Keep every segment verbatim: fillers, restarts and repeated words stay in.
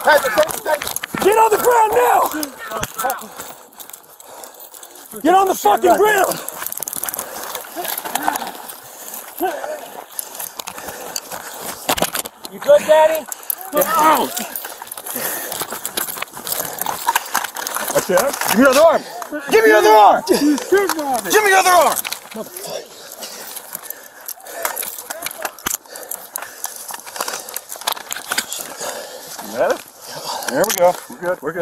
Get on the ground now! Get on the fucking ground! You good, Daddy? Yeah. That's it. Give me your other arm! Give me your other arm! Give me your other arm! You got it? There we go. We're good. We're good.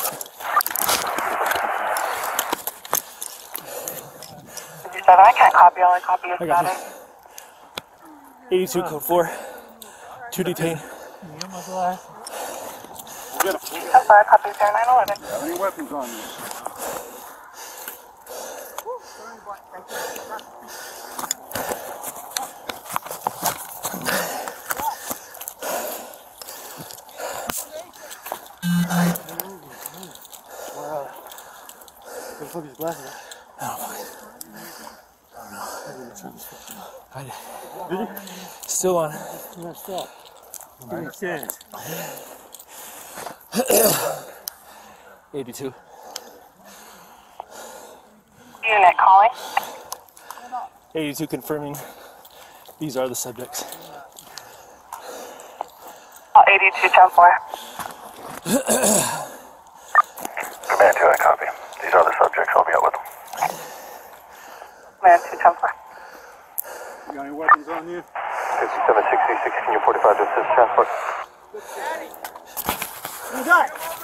I can't copy. Only copy is better. eighty-two code four. Two detain. ten four, copy zero nine eleven. How many weapons on you? What the fuck is glasses? I don't know. I don't know. I did. Did you? Still on. No, stop. eighty-two. Unit calling. eighty-two confirming. These are the subjects. Oh, eighty-two ten four. Command two, I copy. These are the subjects. I'll be out with them. Command two ten four. You got any weapons on you? fifty-seven sixty-six, can you forty-five to assist transport? You got it.